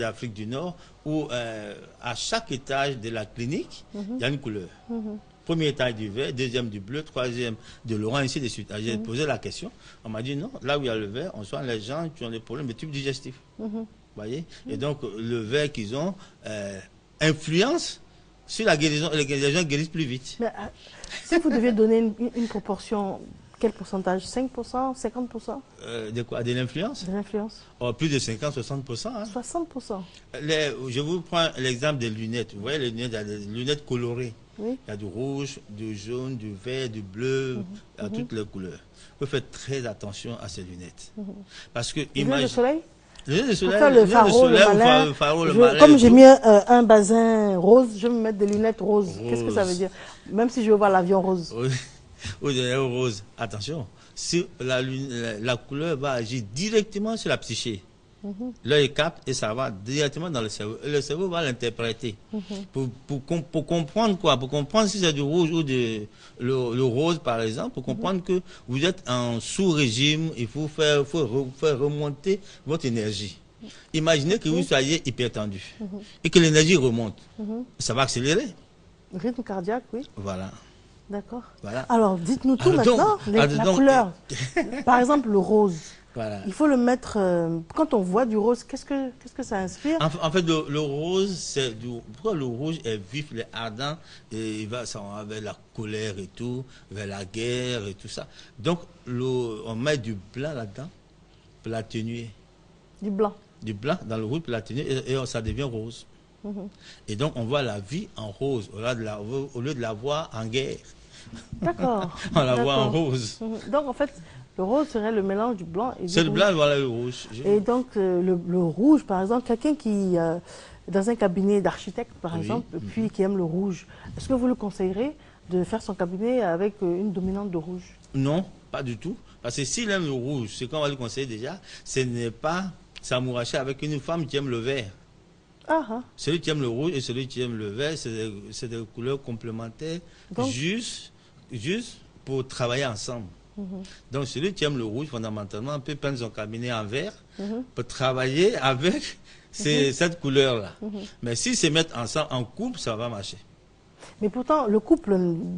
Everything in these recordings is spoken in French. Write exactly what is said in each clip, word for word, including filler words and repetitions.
d'Afrique du Nord où euh, à chaque étage de la clinique, il mm-hmm. y a une couleur. Mm-hmm. Premier étage du vert, deuxième du bleu, troisième de l'orange, ainsi de suite. J'ai mm-hmm. posé la question, on m'a dit non, là où il y a le vert, on soigne les gens qui ont des problèmes de type digestif. Mm-hmm. Voyez. Mm-hmm. Et donc le vert qu'ils ont euh, influence sur la guérison, les gens guérissent plus vite. Mais, euh, si vous deviez donner une, une proportion, quel pourcentage? cinq pour cent, cinquante pour cent euh, De quoi? De l'influence? De l'influence. Oh, plus de cinquante à soixante pour cent. Hein. soixante pour cent. Les, je vous prends l'exemple des lunettes. Vous voyez les lunettes, il y a des lunettes colorées. Oui. Il y a du rouge, du jaune, du vert, du bleu, mm-hmm. il y a mm-hmm. toutes les couleurs. Vous faites très attention à ces lunettes. Mm-hmm. Parce que imagine... Le soleil? Le soleil, faire le pharo, le, soleil, le, malin, le, pharo, le je, malin. Comme j'ai mis un, un bazin rose, je vais me mettre des lunettes roses. Rose. Qu'est-ce que ça veut dire? Même si je veux voir l'avion rose. Oui, oui rose. Attention, si la, la, la couleur va agir directement sur la psyché. Mm-hmm. L'œil capte et ça va directement dans le cerveau. Et le cerveau va l'interpréter. Mm-hmm. pour, pour, pour comprendre quoi? Pour comprendre si c'est du rouge ou de, le, le rose par exemple, pour comprendre mm-hmm. que vous êtes en sous-régime, il faut faire, faut re, faire remonter votre énergie. Mm-hmm. Imaginez que vous soyez hypertendu mm-hmm. et que l'énergie remonte. Mm-hmm. Ça va accélérer. Rythme cardiaque, oui. Voilà. D'accord. Voilà. Alors, dites-nous tout alors, maintenant, donc, les, alors, la donc, couleur. Par exemple, le rose. Voilà. Il faut le mettre, euh, quand on voit du rose, qu'est-ce que, qu'est-ce que ça inspire? En, en fait, le, le rose, c'est du, pourquoi le rouge est vif, il est ardent, et il va ça, avec la colère et tout, vers la guerre et tout ça. Donc, le, on met du blanc là-dedans pour l'atténuer. Du blanc? Du blanc dans le rouge pour l'atténuer, et, et ça devient rose. Mm-hmm. Et donc, on voit la vie en rose, au lieu de la, au lieu de la voir en guerre. D'accord. On la voit en rose. Mm-hmm. Donc, en fait... Le rose serait le mélange du blanc et du rouge. C'est le blanc, voilà le rouge. Et donc, euh, le, le rouge, par exemple, quelqu'un qui, euh, dans un cabinet d'architecte, par oui. exemple, mm-hmm. puis qui aime le rouge, est-ce que vous le conseillerez de faire son cabinet avec euh, une dominante de rouge? Non, pas du tout. Parce que s'il aime le rouge, ce qu'on va lui conseiller déjà, ce n'est pas s'amouracher avec une femme qui aime le vert. Ah, ah. Celui qui aime le rouge et celui qui aime le vert, c'est des, des couleurs complémentaires, donc, juste, juste pour travailler ensemble. Mm-hmm. Donc celui qui aime le rouge, fondamentalement, peut peindre son cabinet en vert, mm-hmm. peut travailler avec ces, mm-hmm. cette couleur-là. Mm-hmm. Mais s'ils se mettent ensemble en couple, ça va marcher. Mais pourtant, le couple,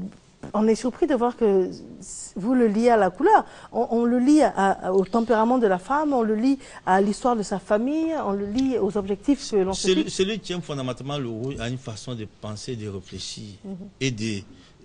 on est surpris de voir que vous le liez à la couleur. On, on le lie à, à, au tempérament de la femme, on le lie à l'histoire de sa famille, on le lie aux objectifs que l'on se fixe. Celui, celui qui aime fondamentalement le rouge a une façon de penser, de réfléchir mm-hmm. et de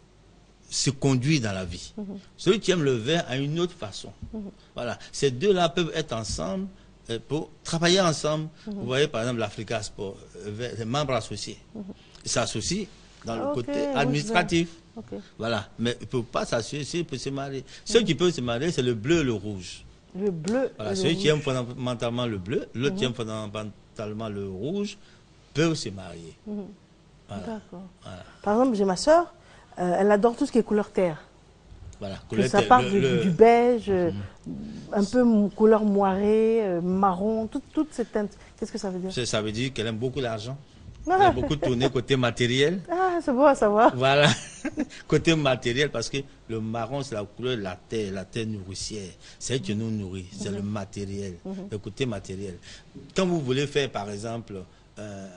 se conduire dans la vie. Mm-hmm. Celui qui aime le vert a une autre façon. Mm-hmm. Voilà. Ces deux-là peuvent être ensemble euh, pour travailler ensemble. Mm-hmm. Vous voyez, par exemple, l'Africa Sport, euh, les membres associés. Mm-hmm. Ils s'associent dans le okay, côté administratif. Okay. Voilà. Mais il ne peut pas s'associer s'il peut se marier. Mm-hmm. Ceux qui peuvent se marier, c'est le bleu et le rouge. Le bleu voilà. et Ceux le qui rouge. aiment fondamentalement le bleu, l'autre mm-hmm. qui aime fondamentalement le rouge, peuvent se marier. Mm-hmm. Voilà. D'accord. Voilà. Par exemple, j'ai ma soeur, Euh, elle adore tout ce qui est couleur terre. Voilà, que ça part le, du, le... du beige, mmh. un peu couleur moirée, euh, marron, toutes toute cette teinte. Qu'est-ce que ça veut dire? Ça veut dire qu'elle aime beaucoup l'argent. Ah. Elle aime beaucoup tourner côté matériel. Ah, c'est bon à savoir. Voilà, côté matériel, parce que le marron, c'est la couleur de la terre, la terre nourricière. C'est elle qui nous nourrit, c'est mmh. le matériel, mmh. le côté matériel. Quand vous voulez faire, par exemple, euh,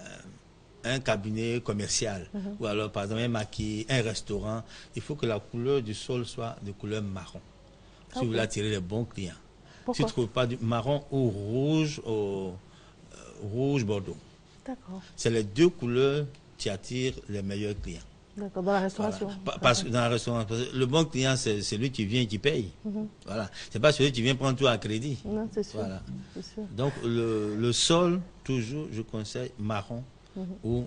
un cabinet commercial, mm-hmm. ou alors par exemple un maquis, un restaurant, il faut que la couleur du sol soit de couleur marron. Si okay. vous voulez attirer les bons clients. Pourquoi? Si tu ne trouves pas du marron ou rouge, au, euh, rouge bordeaux. D'accord. C'est les deux couleurs qui attirent les meilleurs clients. D'accord, dans la restauration. Voilà. Parce que dans la restauration, le bon client, c'est celui qui vient et qui paye. Mm-hmm. Voilà. C'est pas celui qui vient prendre tout à crédit. Non, c'est sûr. Voilà. sûr. Donc le, le sol, toujours, je conseille marron. Mmh. ou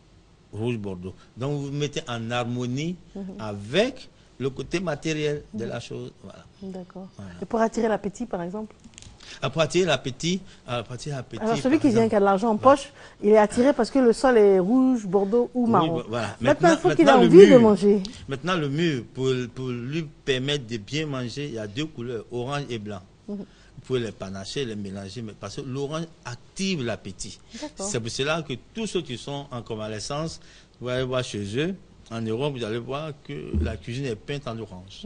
rouge bordeaux. Donc vous mettez en harmonie mmh. avec le côté matériel mmh. de la chose. Voilà. D'accord. Voilà. Et pour attirer l'appétit, par exemple? Pour attirer l'appétit, alors celui qui vient qui a de l'argent en poche, il est attiré parce que le sol est rouge, bordeaux ou marron. Oui, voilà. Maintenant, il faut qu'il ait envie mur, de manger. Maintenant, le mur, pour, pour lui permettre de bien manger, il y a deux couleurs, orange et blanc. Mmh. Vous pouvez les panacher, les mélanger, mais parce que l'orange active l'appétit. C'est pour cela que tous ceux qui sont en convalescence, vous allez voir chez eux, en Europe, vous allez voir que la cuisine est peinte en orange.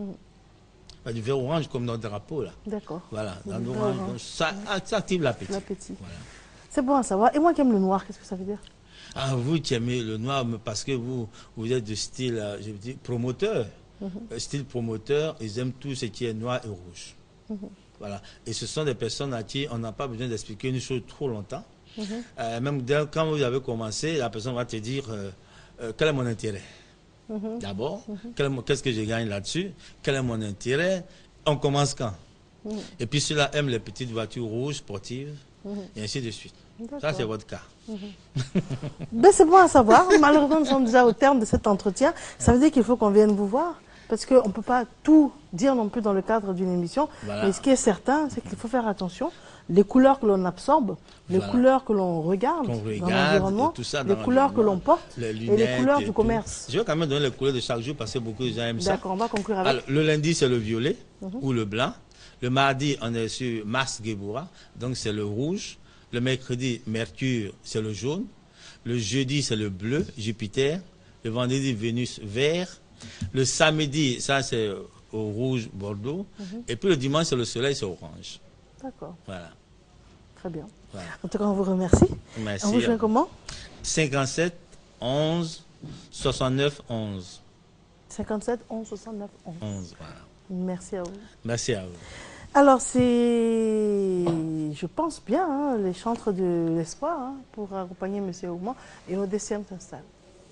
Mmh. Du vert orange comme notre drapeau là. D'accord. Voilà, dans l'orange. Ça, ça active l'appétit. L'appétit. Voilà. C'est bon à savoir. Et moi qui aime le noir, qu'est-ce que ça veut dire? Ah, vous qui aimez le noir, mais parce que vous, vous êtes de style, euh, je veux dire, promoteur. Mm-hmm. Style promoteur, ils aiment tout ce qui est noir et rouge. Mm-hmm. Voilà. Et ce sont des personnes à qui on n'a pas besoin d'expliquer une chose trop longtemps. Mm-hmm. euh, même dès, quand vous avez commencé, la personne va te dire euh, euh, quel est mon intérêt. Mm-hmm. D'abord, mm-hmm. qu'est-ce que je gagne là-dessus? Quel est mon intérêt? On commence quand? Mm-hmm. Et puis ceux-là aiment les petites voitures rouges, sportives, mm-hmm. et ainsi de suite. Ça, c'est votre cas. Mm-hmm. Ben, c'est bon à savoir. Malheureusement, nous sommes déjà au terme de cet entretien. Ça veut dire qu'il faut qu'on vienne vous voir. Parce qu'on ne peut pas tout dire non plus dans le cadre d'une émission. Voilà. Mais ce qui est certain, c'est qu'il faut faire attention. Les couleurs que l'on absorbe, les voilà. couleurs que l'on regarde, regarde dans l'environnement, les couleurs que l'on porte les lunettes, et les couleurs et du commerce. Je vais quand même donner les couleurs de chaque jour parce que beaucoup de gens aiment ça. D'accord, on va conclure avec. Alors, le lundi, c'est le violet mm-hmm. ou le blanc. Le mardi, on est sur Mars Gebura, donc c'est le rouge. Le mercredi, Mercure, c'est le jaune. Le jeudi, c'est le bleu, Jupiter. Le vendredi, Vénus, vert. Le samedi, ça c'est au rouge, Bordeaux. Mm-hmm. Et puis le dimanche, c'est le soleil, c'est orange. D'accord. Voilà. Très bien. Voilà. En tout cas, on vous remercie. Merci. On vous joint comment? cinquante-sept onze soixante-neuf onze. cinquante-sept onze soixante-neuf onze. onze, voilà. Merci à vous. Merci à vous. Alors, c'est, je pense bien, hein, les chantres de l'espoir hein, pour accompagner M. Oumar et au deuxième s'installe.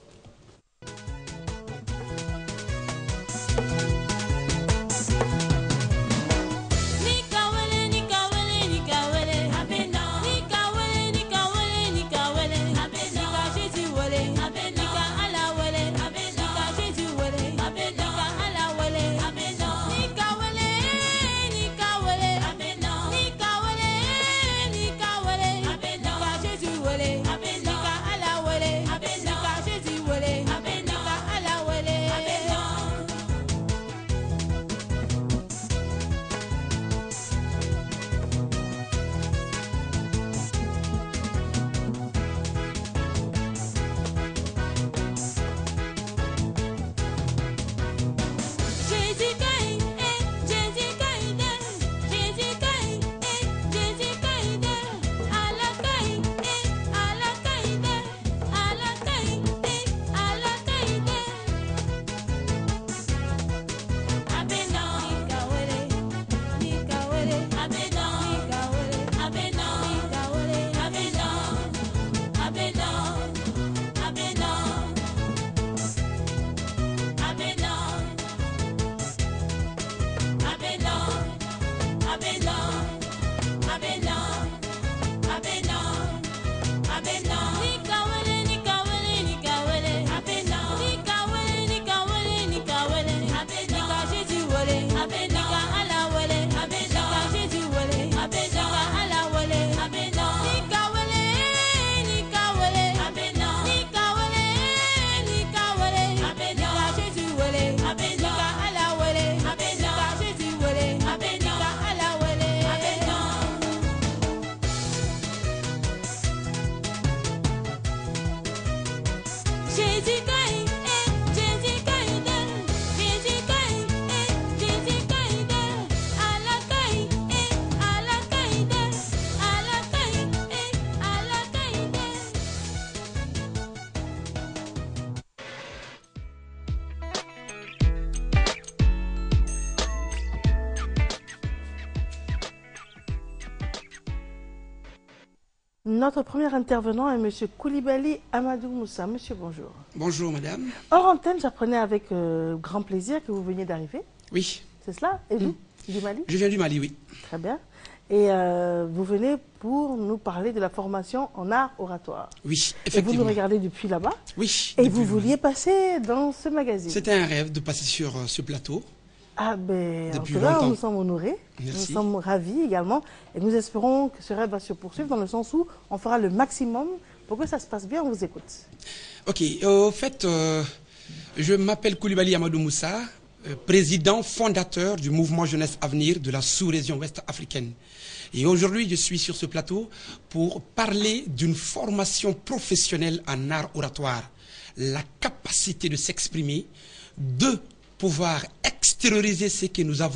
Notre premier intervenant est M. Koulibaly Amadou Moussa. Monsieur, bonjour. Bonjour, madame. Hors antenne, j'apprenais avec euh, grand plaisir que vous veniez d'arriver. Oui. C'est cela? Et vous, mmh. du Mali? Je viens du Mali, oui. Très bien. Et euh, vous venez pour nous parler de la formation en art oratoire. Oui, effectivement. Et vous nous regardez depuis là-bas. Oui. Et vous vouliez passer dans ce magazine. C'était un rêve de passer sur euh, ce plateau. Ah ben, depuis en tout cas, longtemps. nous sommes honorés. Merci. Nous sommes ravis également. Et nous espérons que ce rêve va se poursuivre dans le sens où on fera le maximum pour que ça se passe bien. On vous écoute. Ok. Euh, au fait, euh, je m'appelle Koulibaly Amadou Moussa, euh, président fondateur du mouvement Jeunesse Avenir de la sous-région ouest africaine. Et aujourd'hui, je suis sur ce plateau pour parler d'une formation professionnelle en art oratoire. La capacité de s'exprimer, de pouvoir extérioriser ce que nous avons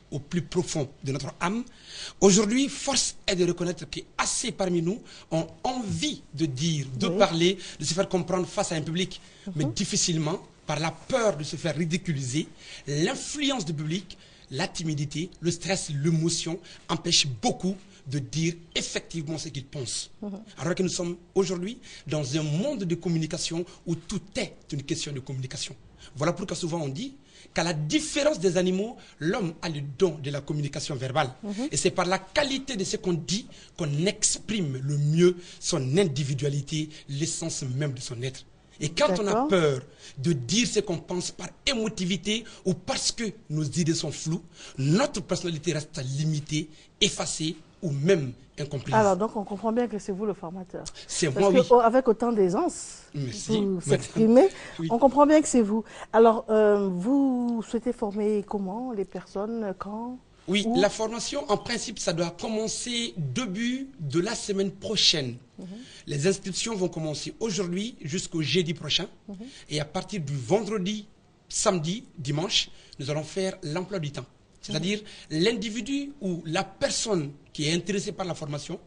au plus profond de notre âme. Aujourd'hui, force est de reconnaître qu'assez parmi nous ont envie de dire, de oui. parler, de se faire comprendre face à un public, mm-hmm. mais difficilement, par la peur de se faire ridiculiser, l'influence du public, la timidité, le stress, l'émotion empêchent beaucoup de dire effectivement ce qu'ils pensent. Mmh. Alors que nous sommes aujourd'hui dans un monde de communication où tout est une question de communication. Voilà pourquoi souvent on dit qu'à la différence des animaux, l'homme a le don de la communication verbale. Mmh. Et c'est par la qualité de ce qu'on dit qu'on exprime le mieux son individualité, l'essence même de son être. Et quand on a peur de dire ce qu'on pense par émotivité ou parce que nos idées sont floues, notre personnalité reste limitée, effacée ou même incomprise. Alors donc on comprend bien que c'est vous le formateur. C'est moi, oui. Avec autant d'aisance, vous s'exprimez, oui. on comprend bien que c'est vous. Alors euh, vous souhaitez former comment les personnes, quand? Oui, Où? La formation, en principe, ça doit commencer début de la semaine prochaine. Mmh. Les inscriptions vont commencer aujourd'hui jusqu'au jeudi prochain. Mmh. Et à partir du vendredi, samedi, dimanche, nous allons faire l'emploi du temps. C'est-à-dire mmh. l'individu ou la personne qui est intéressée par la formation,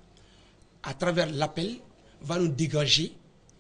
à travers l'appel, va nous dégager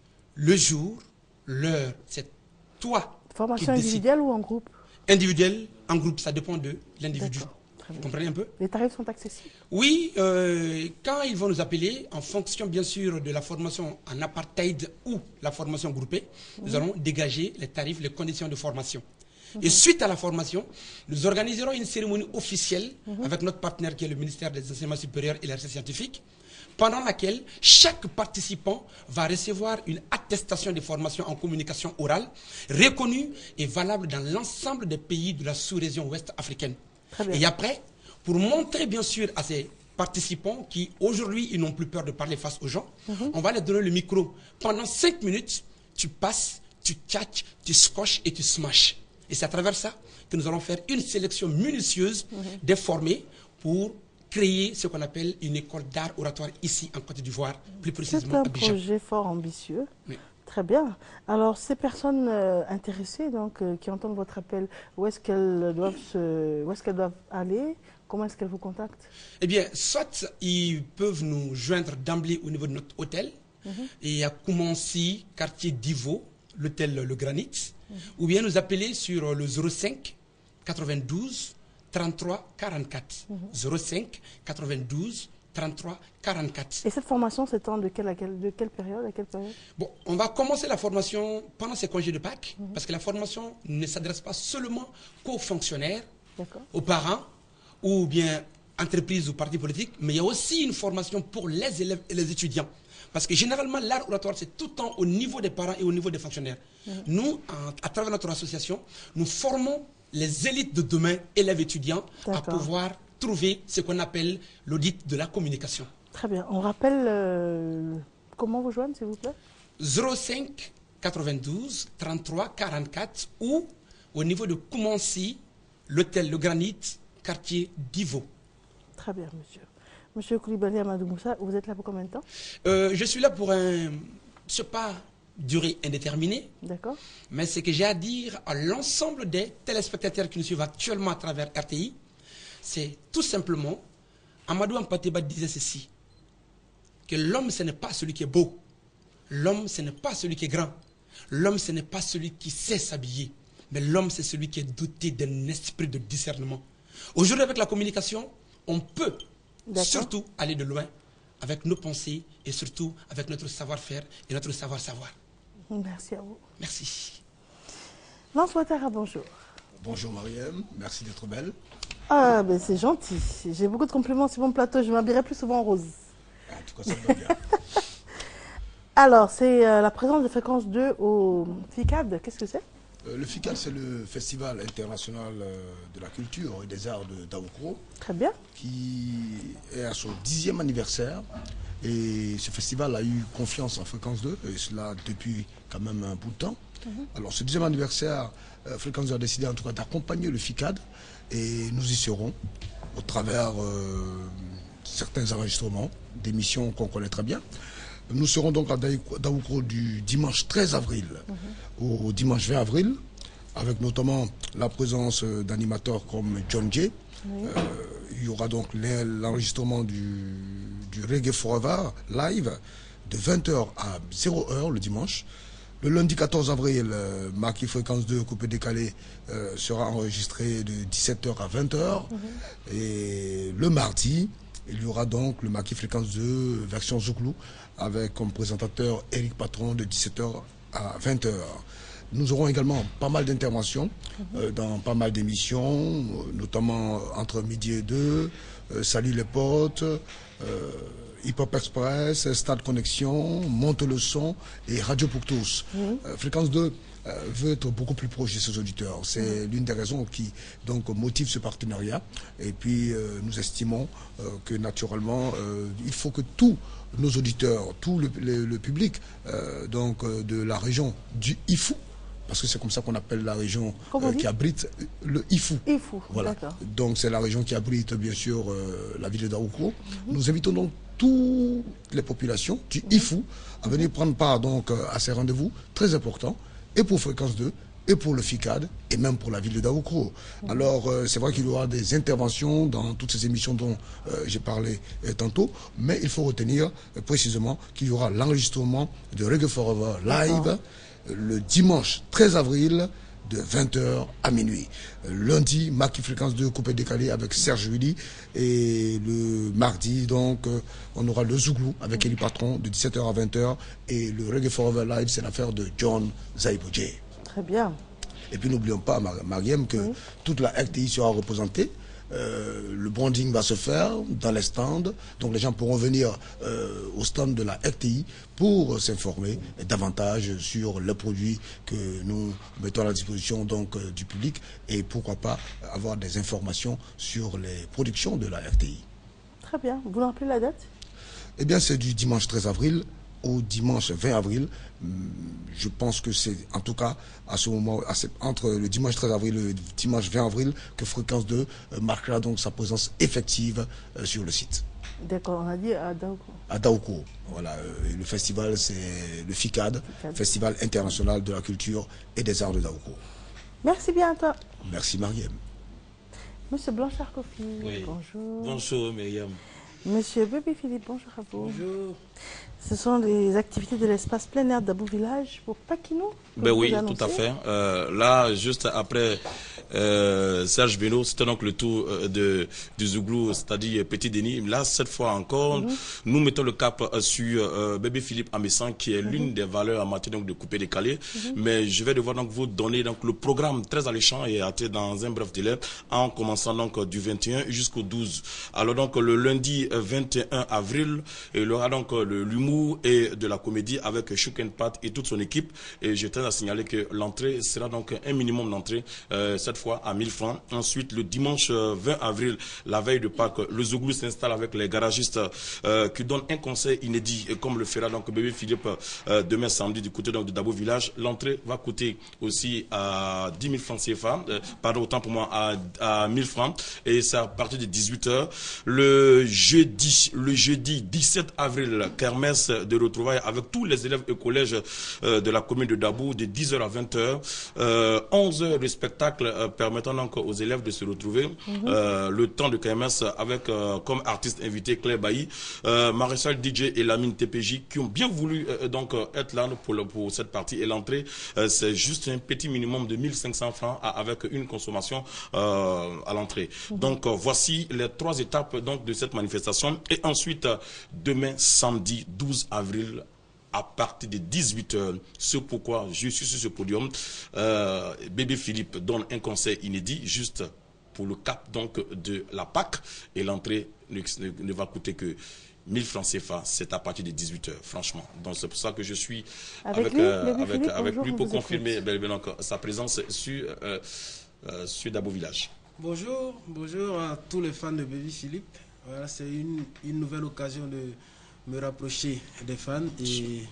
le jour, l'heure. C'est toi Formation qui individuelle décides. Ou en groupe? Individuelle, en groupe, ça dépend de l'individu. Vous comprenez un peu? Les tarifs sont accessibles? Oui, euh, quand ils vont nous appeler, en fonction bien sûr de la formation en apartheid ou la formation groupée, mmh. nous allons dégager les tarifs, les conditions de formation. Mmh. Et suite à la formation, nous organiserons une cérémonie officielle mmh. avec notre partenaire qui est le ministère des Enseignements supérieurs et de la Recherche scientifique, pendant laquelle chaque participant va recevoir une attestation de formation en communication orale, reconnue et valable dans l'ensemble des pays de la sous-région ouest africaine. Et après, pour montrer bien sûr à ces participants qui aujourd'hui ils n'ont plus peur de parler face aux gens, mm-hmm. on va leur donner le micro. Pendant cinq minutes, tu passes, tu tchatches, tu scotches et tu smashes. Et c'est à travers ça que nous allons faire une sélection minutieuse mm-hmm. des formés pour créer ce qu'on appelle une école d'art oratoire ici en Côte d'Ivoire, plus précisément à Abidjan. C'est un projet fort ambitieux. Oui. Très bien. Alors, ces personnes euh, intéressées, donc, euh, qui entendent votre appel, où est-ce qu'elles doivent, se, où est-ce qu'elles doivent aller? Comment est-ce qu'elles vous contactent? Eh bien, soit ils peuvent nous joindre d'emblée au niveau de notre hôtel, mm-hmm. et à Koumansi, quartier d'Ivo, l'hôtel Le Granit, mm-hmm. ou bien nous appeler sur le zéro cinq quatre-vingt-douze trente-trois quarante-quatre. Mm-hmm. zéro cinq quatre-vingt-douze trente-trois quarante-quatre. Et cette formation s'étend de quelle, à quelle, de quelle période à quelle période? Bon, on va commencer la formation pendant ces congés de Pâques, mmh. parce que la formation ne s'adresse pas seulement qu'aux fonctionnaires, aux parents, ou bien entreprises ou partis politiques, mais il y a aussi une formation pour les élèves et les étudiants. Parce que généralement, l'art oratoire, c'est tout le temps au niveau des parents et au niveau des fonctionnaires. Mmh. Nous, en, à travers notre association, nous formons les élites de demain, élèves étudiants, à pouvoir trouver ce qu'on appelle l'audit de la communication. Très bien. On rappelle euh, comment vous joindre, s'il vous plaît? zéro cinq quatre-vingt-douze trente-trois quarante-quatre ou au niveau de Koumansi, l'hôtel Le Granit, quartier d'Ivo. Très bien, monsieur. Monsieur Coulibaly Amadou Moussa, vous êtes là pour combien de temps? euh, Je suis là pour un... ce pas durée indéterminée. D'accord. Mais ce que j'ai à dire à l'ensemble des téléspectateurs qui nous suivent actuellement à travers R T I, c'est tout simplement, Amadou Hampâté Bâ disait ceci, que l'homme ce n'est pas celui qui est beau, l'homme ce n'est pas celui qui est grand, l'homme ce n'est pas celui qui sait s'habiller, mais l'homme c'est celui qui est doté d'un esprit de discernement. Aujourd'hui avec la communication, on peut surtout aller de loin avec nos pensées et surtout avec notre savoir-faire et notre savoir-savoir. Merci à vous. Merci. Lance Ouattara, bonjour. Bonjour Mariam, merci d'être belle. Ah, ben c'est gentil. J'ai beaucoup de compliments sur mon plateau. Je m'habillerai plus souvent en rose. En tout cas, ça me va bien. Alors, c'est euh, la présence de Fréquence deux au FICAD. Qu'est-ce que c'est? euh, Le FICAD, c'est le Festival international euh, de la culture et des arts de Daoukro. Très bien. Qui est à son dixième anniversaire. Et ce festival a eu confiance en Fréquence deux, et cela depuis quand même un bout de temps. Mm-hmm. Alors, ce dixième anniversaire, euh, Fréquence deux a décidé en tout cas d'accompagner le FICAD. Et nous y serons au travers euh, certains enregistrements d'émissions qu'on connaît très bien. Nous serons donc à Daoukro du dimanche treize avril mm-hmm. au dimanche vingt avril, avec notamment la présence d'animateurs comme John Jay, Oui. Euh, il y aura donc l'enregistrement du, du Reggae Forever live de vingt heures à zéro heure le dimanche. Le lundi quatorze avril, euh, Maki Fréquence deux coupé décalé euh, sera enregistré de dix-sept heures à vingt heures. Mm-hmm. Et le mardi, il y aura donc le Maki Fréquence deux version Zouglou avec comme présentateur Eric Patron de dix-sept heures à vingt heures. Nous aurons également pas mal d'interventions mm-hmm. euh, dans pas mal d'émissions, euh, notamment entre midi et deux, euh, Salut les potes, euh, Hip Hop Express, Stade Connexion, Monte le son et Radio pour tous. Mmh. Euh, Fréquence deux euh, veut être beaucoup plus proche de ses auditeurs. C'est mmh. l'une des raisons qui donc motive ce partenariat. Et puis euh, nous estimons euh, que naturellement euh, il faut que tous nos auditeurs, tout le, le, le public euh, donc euh, de la région du Ifou, parce que c'est comme ça qu'on appelle la région euh, qui abrite le Ifou. Ifou, voilà. Donc c'est la région qui abrite bien sûr euh, la ville de Daoukro. Mm-hmm. Nous invitons donc toutes les populations du mm-hmm. Ifou à venir prendre part donc à ces rendez-vous très importants, et pour Fréquence deux, et pour le FICAD, et même pour la ville de Daoukro. Mm-hmm. Alors euh, c'est vrai qu'il y aura des interventions dans toutes ces émissions dont euh, j'ai parlé euh, tantôt, mais il faut retenir euh, précisément qu'il y aura l'enregistrement de Reggae Forever live le dimanche treize avril de vingt heures à minuit. Lundi, Maki Fréquence deux coupé décalé avec Serge Willy. Et le mardi, donc, on aura le Zouglou avec Eli Patron de dix-sept heures à vingt heures. Et le Reggae Forever Live, c'est l'affaire de John Zaiboudier. Très bien. Et puis n'oublions pas, Mariam, que oui. toute la R T I sera représentée. Euh, le branding va se faire dans les stands, donc les gens pourront venir euh, au stand de la R T I pour euh, s'informer davantage sur les produits que nous mettons à la disposition donc euh, du public, et pourquoi pas avoir des informations sur les productions de la R T I. Très bien. Vous nous rappelez la date? Eh bien, c'est du dimanche treize avril au dimanche vingt avril. Je pense que c'est en tout cas à ce moment, à ce, entre le dimanche treize avril et le dimanche vingt avril, que Fréquence deux euh, marquera donc sa présence effective euh, sur le site. D'accord, on a dit à Daoukro. À Daoukro, voilà. Euh, le festival, c'est le FICAD, FICAD, Festival international de la culture et des arts de Daoukro. Merci bien à toi. Merci Mariam. Monsieur Blanchard Kofi, oui. Bonjour. Bonjour Myriam. Monsieur Bébé Philippe, bonjour à vous. Bonjour. Ce sont les activités de l'espace plein air d'Abou Village pour Paquino. Ben oui, tout à fait. Euh, là, juste après euh, Serge Beno, c'était donc le tour euh, de, du Zouglou, c'est-à-dire Petit Denis. Là, cette fois encore, mm-hmm. nous mettons le cap euh, sur euh, Bébé Philippe Amessan, qui est mm-hmm. l'une des valeurs en matière donc, de couper décalé. Mm-hmm. Mais je vais devoir donc vous donner donc, le programme très alléchant et hâté dans un bref délai, en commençant donc du vingt et un jusqu'au douze. Alors donc le lundi vingt et un avril, il y aura donc l'humour et de la comédie avec Chouk and Pat et toute son équipe. Et je tiens à signaler que l'entrée sera donc un minimum d'entrée, euh, cette fois à mille francs. Ensuite, le dimanche vingt avril, la veille de Pâques, le Zouglou s'installe avec les garagistes euh, qui donnent un conseil inédit, et comme le fera donc Bébé Philippe euh, demain samedi du côté donc de Dabo Village. L'entrée va coûter aussi à dix mille francs C F A, euh, pardon, autant pour moi, à, à mille francs, et c'est à partir de dix-huit heures. Le jeudi, le jeudi dix-sept avril, kermesse de retrouvailles avec tous les élèves et collèges euh, de la commune de Dabo de dix heures à vingt heures. Euh, onze heures de spectacle euh, permettant donc aux élèves de se retrouver. Mm-hmm. euh, le temps de kermesse avec euh, comme artiste invité Claire Bailly, euh, Maréchal D J et Lamine T P J qui ont bien voulu euh, donc euh, être là pour, le, pour cette partie. Et l'entrée, euh, c'est juste un petit minimum de mille cinq cents francs à, avec une consommation euh, à l'entrée. Mm-hmm. Donc euh, voici les trois étapes donc de cette manifestation. Et ensuite, euh, demain samedi douze avril, à partir de dix-huit heures, ce pourquoi je suis sur ce podium, euh, Bébé Philippe donne un conseil inédit juste pour le cap donc de la Pâques, et l'entrée ne, ne, ne va coûter que mille francs C F A, c'est à partir de dix-huit heures, franchement. Donc c'est pour ça que je suis avec, avec lui, euh, avec, Philippe, avec lui pour confirmer ben, ben, donc, sa présence sur, euh, euh, sur Dabo Village. Bonjour, bonjour à tous les fans de Bébé Philippe. Voilà, c'est une, une nouvelle occasion de me rapprocher des fans, et,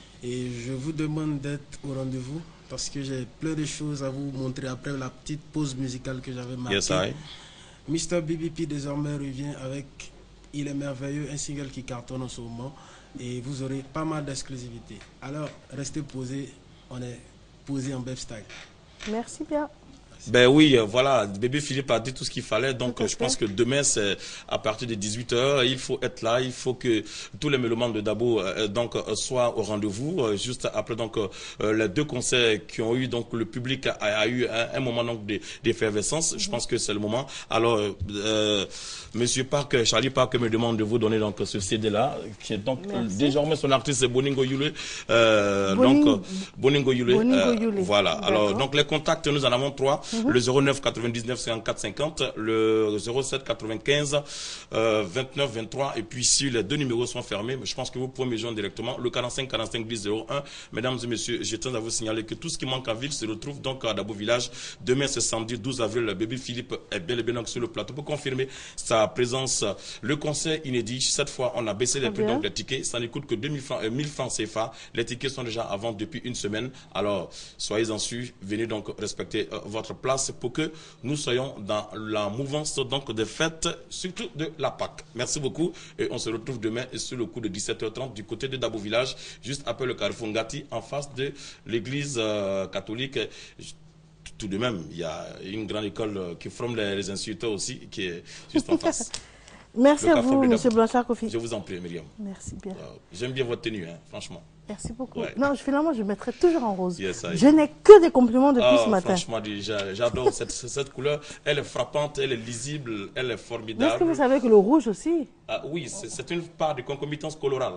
et je vous demande d'être au rendez-vous parce que j'ai plein de choses à vous montrer après la petite pause musicale que j'avais marquée. Yes, I. Mister B B P désormais revient avec Il est merveilleux, un single qui cartonne en ce moment, et vous aurez pas mal d'exclusivité. Alors restez posés, on est posé en Beb Style. Merci bien. Ben oui, euh, voilà, bébé Philippe a dit tout ce qu'il fallait, donc euh, je fait. pense que demain, c'est à partir de dix-huit heures, il faut être là, il faut que tous les mélomanes de Dabo euh, donc euh, soient au rendez-vous, euh, juste après donc euh, les deux concerts qui ont eu, donc le public a, a eu un, un moment donc d'effervescence, mm-hmm. Je pense que c'est le moment. Alors, euh, euh, Monsieur Park, Charlie Park me demande de vous donner donc ce C D-là, qui est donc euh, désormais son artiste c'est Boningo Yule, euh, Boning... donc euh, Boningo Yule, Boningo euh, Yule. voilà. Alors, donc les contacts, nous en avons trois. Mm-hmm. Le zéro neuf quatre-vingt-dix-neuf cinquante-quatre cinquante, le zéro sept quatre-vingt-quinze euh, vingt-neuf vingt-trois, et puis si les deux numéros sont fermés, je pense que vous pouvez me joindre directement, le quarante-cinq quarante-cinq dix zéro un. Mesdames et messieurs, je tiens à vous signaler que tout ce qui manque en ville se retrouve donc à Dabo Village. Demain, c'est samedi douze avril, le bébé Philippe est bel et bien donc sur le plateau pour confirmer sa présence. Le concert inédit, cette fois, on a baissé les prix, donc les tickets, ça ne coûte que deux mille francs, euh, mille francs C F A. Les tickets sont déjà à vendre depuis une semaine. Alors, soyez-en sûrs, venez donc respecter euh, votre place pour que nous soyons dans la mouvance donc des fêtes, surtout de la Pâque. Merci beaucoup et on se retrouve demain sur le coup de dix-sept heures trente du côté de Dabo Village, juste après le carrefour Ngati, en face de l'église euh, catholique. Tout de même, il y a une grande école qui forme les, les instituteurs aussi, qui est juste en face. Merci le à vous, M. Blanchard-Kofi. Je vous en prie, Myriam. Merci bien. Euh, J'aime bien votre tenue, hein, franchement. Merci beaucoup. Ouais. Non, finalement, je mettrai toujours en rose. Yes, je n'ai que des compliments depuis oh, ce matin. Franchement, j'adore cette, cette couleur. Elle est frappante, elle est lisible, elle est formidable. Est-ce que vous savez que le rouge aussi? Ah, oui, c'est une part de concomitance colorale.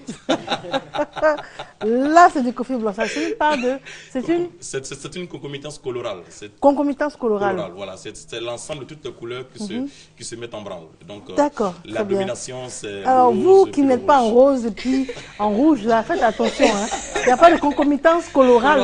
Là, c'est du Kofi Blanchard. C'est une part de... C'est une... C'est une concomitance colorale. Concomitance colorale. colorale voilà. C'est l'ensemble de toutes les couleurs qui, mm-hmm. se, qui se mettent en branle. D'accord. La domination, c'est... Alors, vous qui n'êtes pas en rose et puis en rouge, là, faites attention. Hein. Il n'y a pas de concomitance colorale.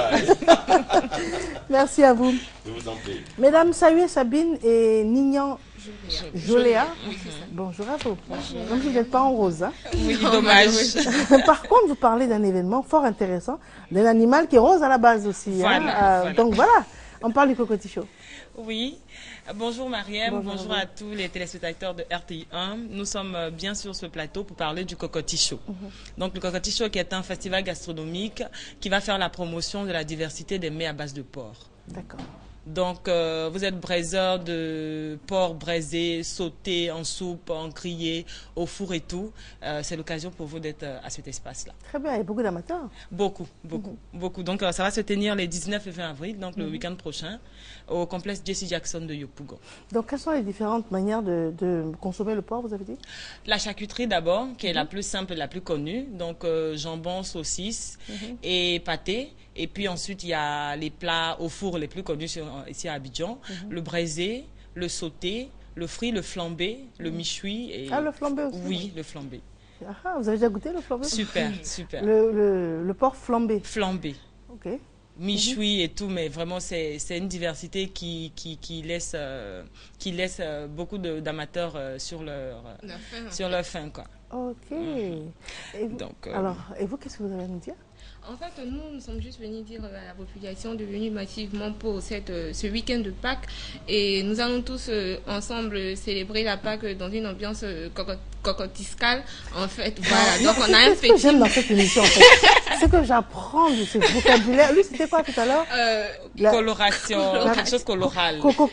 Merci à vous. Je vous en prie. Mesdames Sahué, Sabine et Nignan Joléa, bonjour à vous. Donc vous n'êtes pas en rose. Hein? Oui, dommage. Par contre, vous parlez d'un événement fort intéressant, d'un animal qui est rose à la base aussi. Voilà, hein? euh, voilà. Donc voilà, on parle du cocotichot. Oui. Bonjour Mariam, bonjour, bonjour à tous les téléspectateurs de R T I un. Nous sommes bien sur ce plateau pour parler du cocotichot. Mm-hmm. Donc le cocotichot qui est un festival gastronomique qui va faire la promotion de la diversité des mets à base de porc. D'accord. Donc, euh, vous êtes braiseur de porc braisé, sauté en soupe, en grillé, au four et tout. Euh, C'est l'occasion pour vous d'être à cet espace-là. Très bien, il y a beaucoup d'amateurs. Beaucoup, beaucoup, mm-hmm. beaucoup. Donc, euh, ça va se tenir les dix-neuf et vingt avril, donc mm-hmm. le week-end prochain, au complexe Jesse Jackson de Yopougon. Donc, quelles sont les différentes manières de, de consommer le porc, vous avez dit? La charcuterie d'abord, qui est mm-hmm. la plus simple et la plus connue. Donc, euh, jambon, saucisse mm-hmm. et pâté. Et puis ensuite, il y a les plats au four les plus connus sur, ici à Abidjan. Mm-hmm. Le braisé, le sauté, le frit, le flambé, mm-hmm. le michoui. Et... Ah, le flambé aussi? Oui, le flambé. Ah, vous avez déjà goûté le flambé? Super, super. Le, le, le porc flambé? Flambé. Ok. Michoui mm-hmm. et tout, mais vraiment, c'est une diversité qui, qui, qui laisse, euh, qui laisse euh, beaucoup d'amateurs euh, sur leur, euh, fin, sur leur faim, quoi. Ok. Mm-hmm. Et vous, Donc, euh... alors, et vous, qu'est-ce que vous avez à nous dire? En fait, nous, nous sommes juste venus dire à la population de venir massivement pour cette, ce week-end de Pâques. Et nous allons tous euh, ensemble célébrer la Pâques dans une ambiance euh, cocotiscale. En fait, voilà. Donc, on a un petit... Ce que j'aime dans cette émission, en fait, c'est que j'apprends de ce vocabulaire. Lui, c'était quoi tout à l'heure? euh, la... Coloration, la... quelque chose coloral. Coco...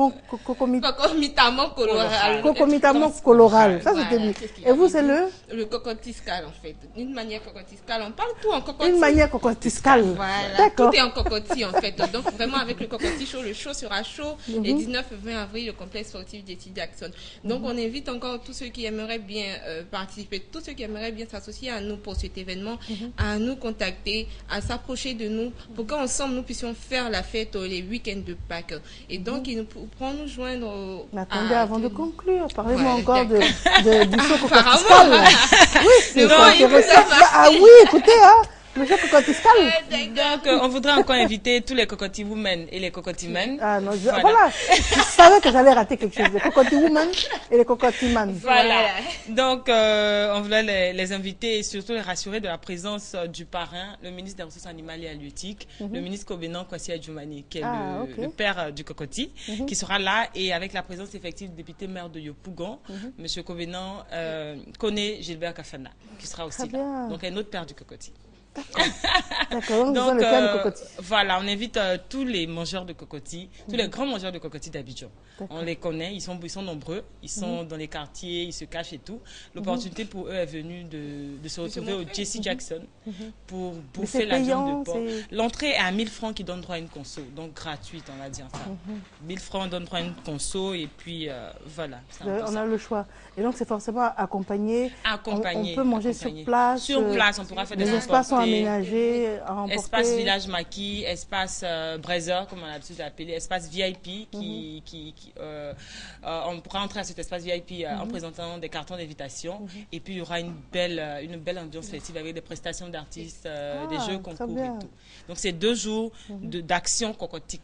Concomitamment coloral. Concomitamment coloral. Ça, c'était lui. Et vous, c'est le? Le cocotiscal, en fait. Une manière cocotiscale. On parle tout en cocotis. Une manière cocotiscale. Voilà. D'accord. Tout est en cocotis, en fait. Donc, vraiment, avec le cocotis chaud, le show sera chaud. Mm-hmm. Les dix-neuf et vingt avril, le complexe sportif Jesse Jackson. Donc, mm-hmm. on invite encore tous ceux qui aimeraient bien euh, participer, tous ceux qui aimeraient bien s'associer à nous pour cet événement, mm-hmm. à nous contacter, à s'approcher de nous, pour qu'ensemble, nous puissions faire la fête euh, les week-ends de Pâques. Et donc, mm-hmm. il nous pour nous joindre au... Mais attendez, à avant de conclure, parlez-moi ouais, encore de, de, du show cocotiscal. Oui, c'est intéressant. Ah oui, écoutez, hein, le show cocotiscal. Donc, euh, on voudrait encore inviter tous les cocotis women et les cocotis men. Ah non, je, voilà. voilà. Je savais que j'allais rater quelque chose. Les cocotis women et les cocotis men. Voilà. Donc, euh, on voulait les, les inviter et surtout les rassurer de la présence euh, du parrain, le ministre des Ressources animales et halieutiques, mm-hmm. le ministre Kobenan Kwasi Adjoumani, qui est ah, le, okay. le père euh, du cocotis, mm-hmm. qui sera là et avec la présence effective du député maire de Yopougon, mm-hmm. monsieur Kobenan euh, connaît Gilbert Kafana, qui sera aussi là. Donc, un autre père du cocotis. D'accord, donc, Donc, le cas de euh, cocotier. voilà, on invite euh, tous les mangeurs de cocotiers, tous les grands mangeurs de cocotiers d'Abidjan. On les connaît, ils sont, ils sont nombreux, ils sont Mhm. dans les quartiers, ils se cachent et tout. L'opportunité pour eux est venue de, de se retrouver au Jesse Jackson Mhm. pour Mais bouffer c'est la viande payant, de porc. c'est- L'entrée est à mille francs qui donne droit à une conso, donc gratuite, on va dire ça. Mhm. mille francs donne droit à une conso et puis euh, voilà. c'est un peu On ça. a le choix. Et donc, c'est forcément accompagné. Accompagné, On, on peut manger accompagné. sur place. Sur euh, place, on pourra faire des Les espaces sont emportés. aménagés, à emporter. Espace Village Maquis, espace euh, Brésil, comme on a l'habitude d'appeler, espace V I P, qui, qui, qui, euh, euh, on pourra entrer à cet espace V I P euh, en Mhm. présentant des cartons d'invitation. Et puis il y aura une belle, euh, une belle ambiance festive avec des prestations d'artistes, euh, Ah, des jeux, très concours bien. et tout. Donc c'est deux jours de- d'action cocotique.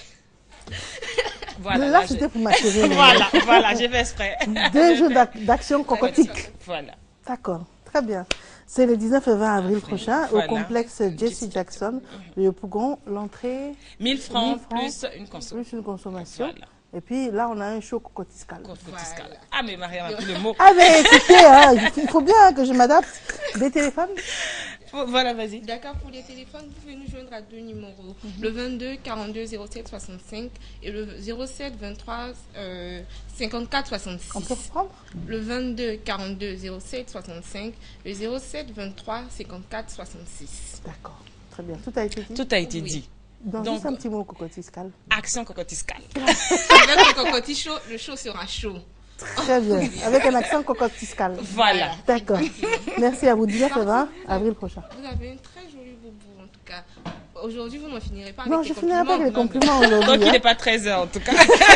Voilà, Là, là, c'était j'ai- pour m'attirer. Voilà, voilà, j'ai fait exprès. Deux jours d'ac- d'action cocotique. Voilà. D'accord, très bien. C'est le dix-neuf et vingt avril prochain Voilà. au complexe Jesse Jackson, le Yopougon. L'entrée mille francs plus une conso. Plus une consommation. Voilà. Et puis là, on a un show cocotiscal. Cocotiscal. Ah, mais Maria m'a pris le mot. Ah, mais écoutez, hein, il faut bien que je m'adapte. Des téléphones. Voilà, vas-y. D'accord, pour les téléphones, vous pouvez nous joindre à deux numéros. Le vingt-deux quarante-deux zéro sept soixante-cinq et le zéro sept vingt-trois euh, cinquante-quatre soixante-six. On peut reprendre? Le vingt-deux quarante-deux zéro sept soixante-cinq, le zéro sept vingt-trois cinquante-quatre soixante-six. D'accord, très bien. Tout a été dit? Tout a été Oui. dit. Dans Donc, juste un petit mot cocotiscal. action cocotiscal. Avec le cocotier chaud, le show sera chaud. Très bien. Avec un accent cocotiscal. Voilà. D'accord. Merci à vous. dix-neuf et vingt avril prochain. Vous avez un très joli boubou en tout cas. Aujourd'hui, vous n'en finirez pas Non, avec je les finirai pas avec les compliments. compliments aujourd'hui. Donc il hein. n'est pas treize heures en tout cas.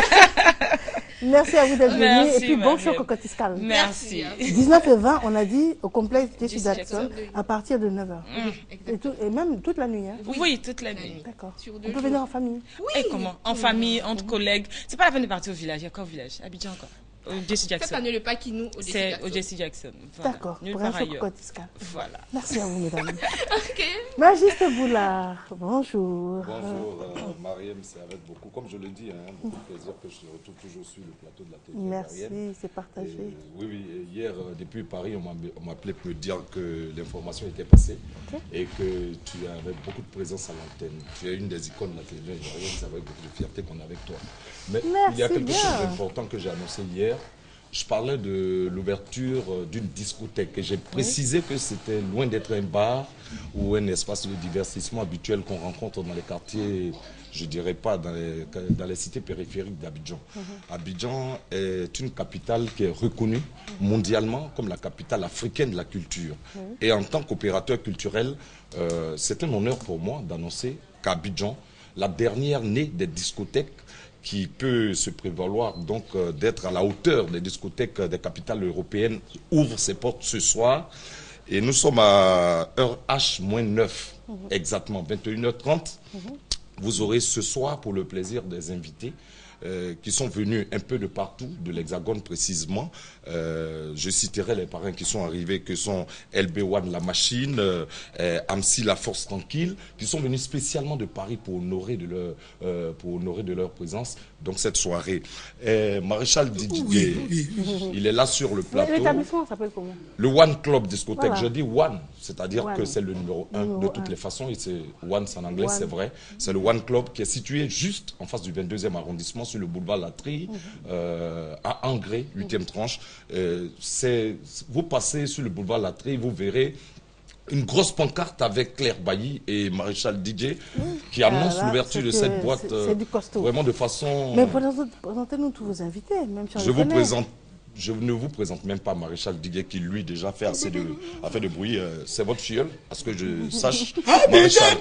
Merci à vous d'être venus. Merci, Et puis bon Mariam. show cocotiscal. Merci. dix-neuf et vingt, on a dit au complexe Jesse Jesse Jackson Jackson. à partir de neuf heures. Mm. Et, tout- et même toute la nuit. Hein. Oui, toute la nuit. D'accord. Sur On deux peut venir jours. en famille. Et comment? En famille, entre collègues. C'est pas la peine de partir au village. Il y a encore au village. Abidjan encore. Au Jesse Cette Jackson. année, le Paquinou au Jesse C'est Jackson. au Jesse Jackson. Voilà. D'accord. Nulle Pour un part show ailleurs. cocotiscal. Voilà. Merci à vous, mesdames. Ok. Magiste Boulard, bonjour. Bonjour, euh, Mariam, c'est avec beaucoup, comme je le dis, hein, beaucoup de plaisir que je retrouve toujours sur le plateau de la télé. Merci, c'est partagé. Et, oui, oui, et hier, euh, depuis Paris, on m'a on m'a appelé pour me dire que l'information était passée Ok. et que tu avais beaucoup de présence à l'antenne. Tu es une des icônes de la télévision ivoirienne, c'est avec beaucoup de fierté qu'on est avec toi. Mais Merci il y a quelque bien. chose d'important que j'ai annoncé hier. Je parlais de l'ouverture euh, d'une discothèque et j'ai précisé que c'était loin d'être un bar ou un espace de divertissement habituel qu'on rencontre dans les quartiers, je dirais pas dans les, dans les cités périphériques d'Abidjan. Abidjan est une capitale qui est reconnue mondialement comme la capitale africaine de la culture. Et en tant qu'opérateur culturel, euh, c'est un honneur pour moi d'annoncer qu'Abidjan, la dernière née des discothèques, qui peut se prévaloir donc euh, d'être à la hauteur des discothèques euh, des capitales européennes, ouvre ses portes ce soir. Et nous sommes à heure H neuf, exactement, vingt et une heures trente. Vous aurez ce soir, pour le plaisir des invités, euh, qui sont venus un peu de partout, de l'Hexagone précisément. Euh, je citerai les parrains qui sont arrivés, que sont L B un La Machine, euh, euh, Amsi La Force Tranquille, qui sont venus spécialement de Paris pour honorer de leur, euh, pour honorer de leur présence donc cette soirée. Euh, Maréchal Didier, il est là sur le plateau. L'établissement s'appelle comment? Le One Club Discothèque, Voilà. je dis One, c'est-à-dire One. que c'est le numéro un Numéro de toutes un. les façons, et c'est One en anglais, One. c'est vrai. C'est le One Club qui est situé juste en face du vingt-deuxième arrondissement, sur le boulevard Latry, Mhm. euh, à Angré, huitième tranche. Euh, c'est- vous passez sur le boulevard Latry, vous verrez une grosse pancarte avec Claire Bailly et Maréchal Didier qui annonce Ah là, l'ouverture de c'est cette que boîte c'est- euh, c'est du costaud. vraiment de façon... Mais présentez- présentez-nous tous vos invités, même si on Je les vous connaît. présente, je ne vous présente même pas Maréchal Diguet qui lui déjà fait assez de, a fait de bruit. euh, C'est votre filleul, à ce que je sache. Maréchal.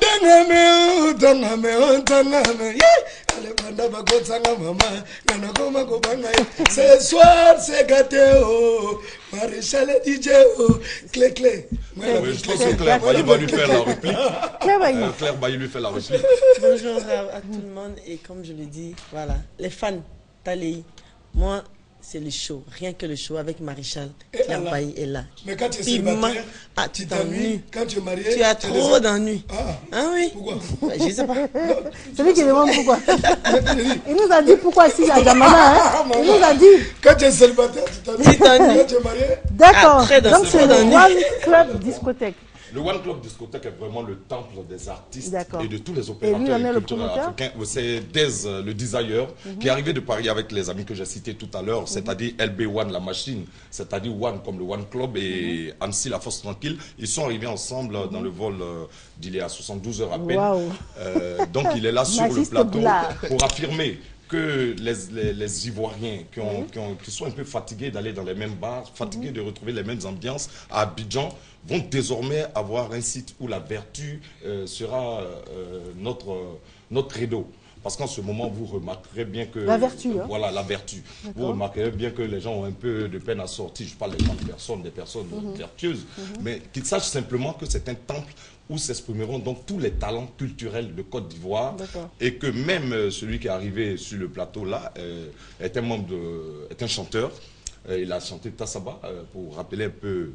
Ce soir, c'est gâté, oh, Maréchal et D J, oh, clé, clé. Oui, je pense que Claire Bailly va lui faire la réplique. Claire Bailly. Euh, Claire Bailly lui fait la réplique. Bonjour à, à tout le monde et comme je le dis, voilà, les fans Talei, moi c'est le show, rien que le show avec Maréchal, Claire Allah. Bailly est là. Mais quand tu es Piment. célibataire, Ah, tu tu t'ennuies. t'ennuies. Quand tu es marié, Tu as tu es trop désolé. d'ennuis. Ah, Ah oui. pourquoi? Bah, je sais pas. C'est lui qui demande pourquoi. Il nous a dit pourquoi ici à Jamana. Hein. Il nous a dit. Quand tu es célibataire, tu t'ennuies. Tu t'ennuies. Quand tu es marié, D'accord. Après, dans Donc ce c'est cas le d'ennui. One Club Discothèque. Le One Club Discothèque est vraiment le temple des artistes et de tous les Et lui, opérateurs on est et le culturels promoteur africains. C'est Dez, euh, le designer, Mhm. qui est arrivé de Paris avec les amis que j'ai cités tout à l'heure, c'est-à-dire L B One, la machine, c'est-à-dire One comme le One Club et Annecy, la Force Tranquille. Ils sont arrivés ensemble euh, dans le vol euh, d'il y a soixante-douze heures à peine. Waouh. Euh, donc il est là sur le Magiste plateau Blard. pour affirmer que les, les, les Ivoiriens qui, ont, Oui. qui, ont, qui sont un peu fatigués d'aller dans les mêmes bars, fatigués de retrouver les mêmes ambiances à Abidjan, vont désormais avoir un site où la vertu euh, sera euh, notre, notre credo. Parce qu'en ce moment, vous remarquerez bien que... La vertu, hein. Voilà, la vertu. Vous remarquerez bien que les gens ont un peu de peine à sortir. Je parle des grandes personnes, des personnes Mhm. vertueuses. Mhm. Mais qu'ils sachent simplement que c'est un temple où s'exprimeront donc tous les talents culturels de Côte d'Ivoire. D'accord. Et que même euh, celui qui est arrivé sur le plateau là euh, est un membre de, est un chanteur. Euh, il a chanté Tassaba euh, pour rappeler un peu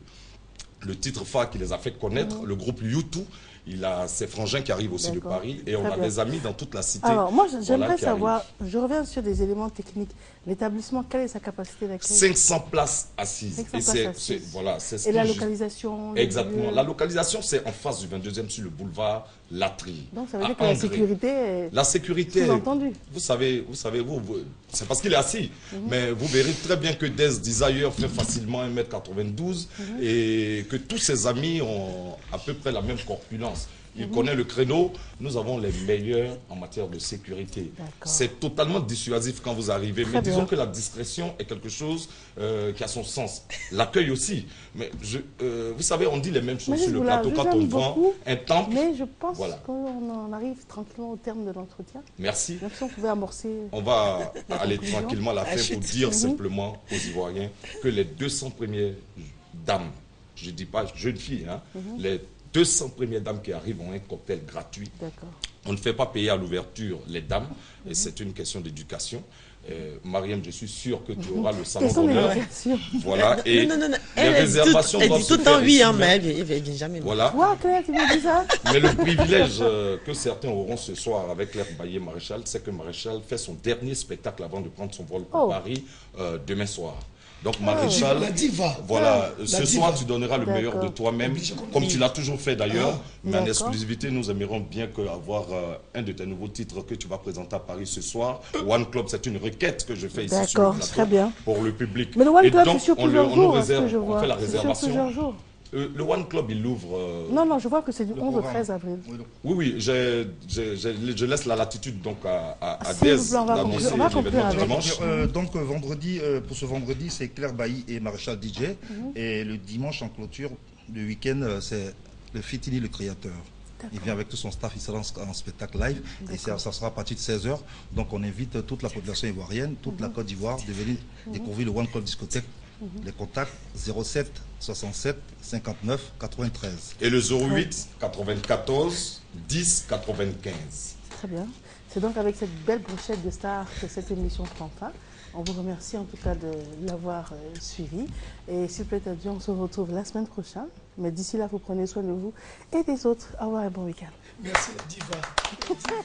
le titre phare qui les a fait connaître, Mhm. le groupe U deux. Il a ses frangins qui arrivent aussi de D'accord. Paris et on Très a bien. des amis dans toute la cité. Alors, moi, voilà, j'aimerais qui arrivent. savoir, je reviens sur des éléments techniques. L'établissement, quelle est sa capacité d'accueil? cinq cents places assises. cinq cents Et c'est- places c'est- assises. voilà, c'est ce Et qui la ju- localisation le Exactement. lieu La localisation, c'est en face du vingt-deuxième sur le boulevard Latry. Donc, ça veut à dire que la André. sécurité est La sécurité, sous-entendue. vous savez, vous savez, vous, vous- c'est parce qu'il est assis. Mhm. Mais vous verrez très bien que Dez Desire fait facilement un mètre quatre-vingt-douze Mhm. et que tous ses amis ont à peu près la même corpulence. Il Mhm. connaît le créneau. Nous avons les meilleurs en matière de sécurité. C'est totalement dissuasif quand vous arrivez. Très Mais disons bien. que la discrétion est quelque chose euh, qui a son sens. L'accueil aussi. Mais je, euh, vous savez, on dit les mêmes choses Magiste sur le Boulard, plateau je quand vous on aime vend beaucoup, un temple. Mais je pense Voilà. qu'on en arrive tranquillement au terme de l'entretien. Merci. Même si on pouvait amorcer. On va La aller conclusion. tranquillement à la La fin chute. pour dire Mhm. simplement aux Ivoiriens que les deux cents premières dames, je ne dis pas jeunes filles, hein, Mhm. les deux cents premières dames qui arrivent ont un cocktail gratuit. D'accord. On ne fait pas payer à l'ouverture les dames, et c'est une question d'éducation. Euh, Mariam, je suis sûr que tu auras le salon Question d'honneur. d'éducation. Voilà, et non, non, non. les Elle, elle dit réservations tout, elle doivent dit se tout le temps faire oui, ici hein, mais même. elle ne vient jamais. Voilà. Toi, Claire, tu me dis ça? Mais le privilège euh, que certains auront ce soir avec Claire Baillet-Maréchal, c'est que Maréchal fait son dernier spectacle avant de prendre son vol pour Oh. Paris euh, demain soir. Donc Oh. Maréchal, La diva. voilà, La ce diva. soir tu donneras le meilleur de D'accord. toi-même, comme tu l'as toujours fait d'ailleurs, mais en D'accord. exclusivité, nous aimerions bien que avoir euh, un de tes nouveaux titres que tu vas présenter à Paris ce soir. One Club, c'est une requête que je fais ici sur D'accord, le plateau très bien. pour le public. Mais le One Et Club, donc, c'est sur on le- plusieurs on nous jours, hein, ce réserve, que je on vois. fait la C'est sur réservation. plusieurs jours. Euh, le One Club, il ouvre... euh, Non, non, je vois que c'est du onze au programme. treize avril. Oui, oui, j'ai- j'ai- j'ai- je laisse la latitude donc à, à, à S'il Dez vous plaît, on va d'annoncer conclure- on va conclure l'événement du avec. dimanche. Euh, donc euh, vendredi, euh, pour ce vendredi, c'est Claire Bailly et Maréchal D J. Mhm. Et le dimanche en clôture, le week-end, euh, c'est le Fitini le créateur. Il vient avec tout son staff, il sera en, en spectacle live et ça, ça sera à partir de seize heures. Donc on invite toute la population ivoirienne, toute la Côte d'Ivoire de venir Mhm. découvrir le One Club Discothèque. Mhm. Les contacts zéro sept soixante-sept cinquante-neuf quatre-vingt-treize. Et le zéro huit quatre-vingt-quatorze dix quatre-vingt-quinze. Très bien. C'est donc avec cette belle brochette de stars que cette émission prend fin. On vous remercie en tout cas de l'avoir euh, suivi. Et s'il vous plaît, à Dieu, on se retrouve la semaine prochaine. Mais d'ici là, vous prenez soin de vous et des autres. Au revoir et bon week-end. Merci, la diva.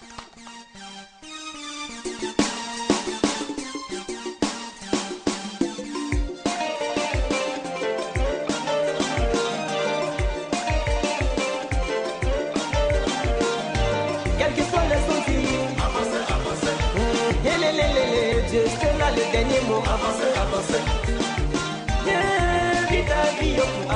Quel que soit le senti, avancez, avancez. Et les, les, les, les, Dieu, c'est là le dernier mot. Avancez, avancez. Viens, vite à vie,